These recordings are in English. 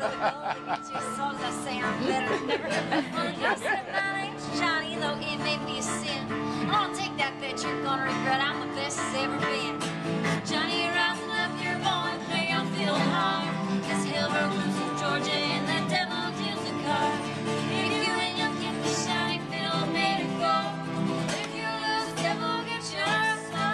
the goal to get you as long as I say I'm better than never. Well, you said my name's Johnny, though it may be a sin. I'll take that bet you're gonna regret. I'm the best as ever been. Johnny, you're rising up, you're born, play on fiddle hard. Cause hell broke loose in Georgia and the devil deals a card. If you win, you'll get the shiny fiddle made of gold. If you lose, the devil will get your soul.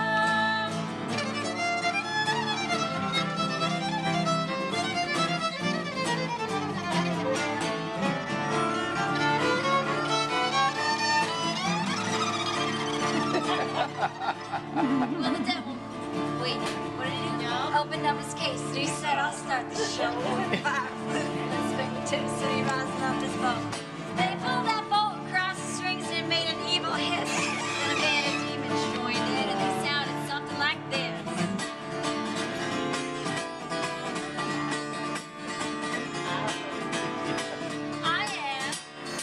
Well, the devil, wait, what did he do? No. Opened up his case and he said, I'll start the show. Let's bring the two, so he rising up his boat. Then he pulled that boat across the strings and it made an evil hiss. Then a band of demons joined in and they sounded something like this. I am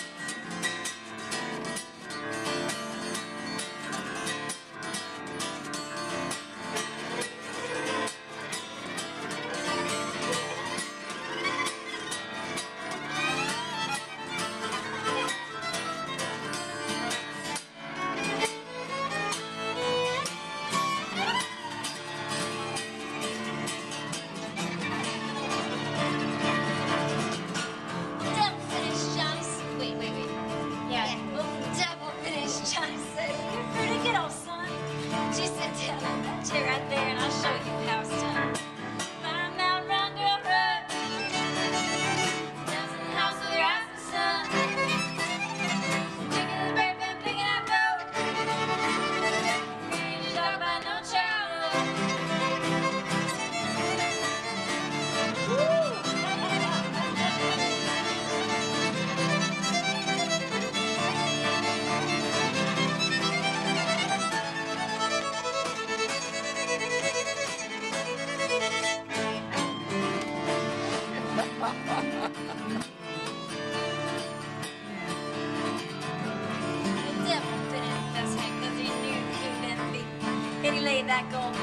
right there, and I'll show you how it's done. Run, now run, girl, run. Down to the house with your eyes in the sun. Picking the bird, been picking up gold. Ready to talk about no childhood. The devil didn't invest him because he knew he couldn't beat. And he laid that gold